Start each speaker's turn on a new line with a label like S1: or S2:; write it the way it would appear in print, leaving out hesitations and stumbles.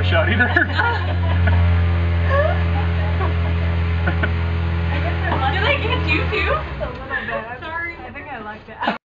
S1: a shot either.
S2: Did I get you too?
S3: A little bit.
S2: Sorry.
S3: I think I liked it.